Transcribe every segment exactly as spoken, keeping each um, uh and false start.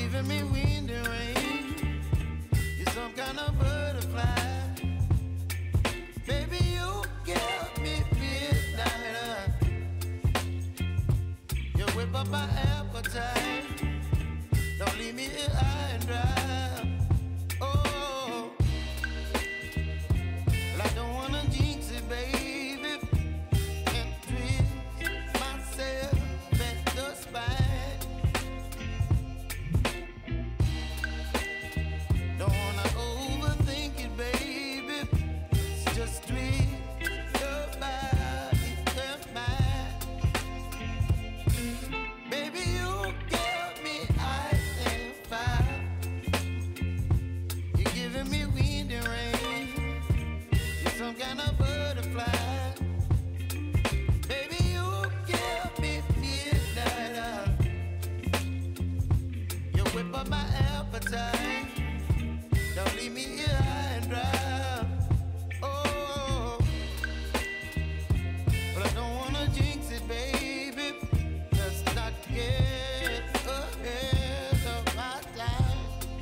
giving me wind and rain. You're some kind of butterfly. Baby, you give me midnight. You whip up my appetite. Don't leave me here high and dry. Oh, well, I don't wanna jinx it, baby, and twist myself at the spine. Don't wanna overthink it, baby. It's just twist your body and mine. Baby, you give me ice and fire. You're giving me wind and rain. You're some kind of butterfly. Baby, you give me midnight. You whip up my appetite. Don't leave me here high and dry. Oh, but I don't wanna jinx it, baby. Just not get ahead of my time.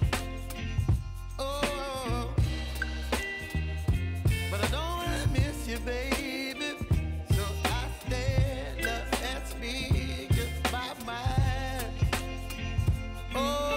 Oh, but I don't wanna miss you, baby. So I stand up and speak just my mind. Oh.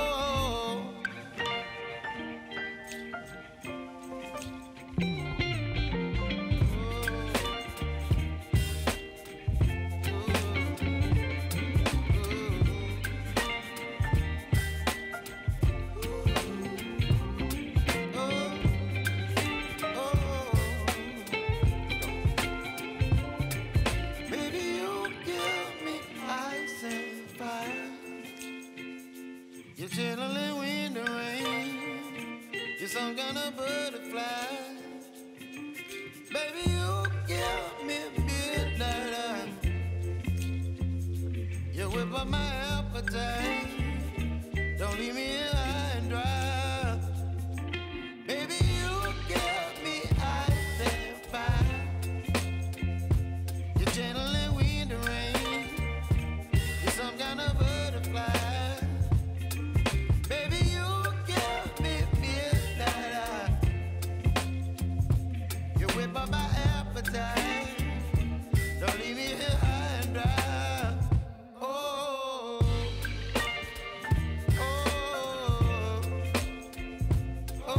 Baby, you give me ice and fire. You're chilling wind and rain. You're some kind of butterfly. Baby, you give me midnight. You whip up my appetite. Don't leave me here high and dry. Baby, you give me ice and fire. You're channeling wind and rain. You're some kind of butterfly. Baby, you give me midnight. You whip up my appetite. Don't leave me here high and dry. Oh, oh, oh, oh,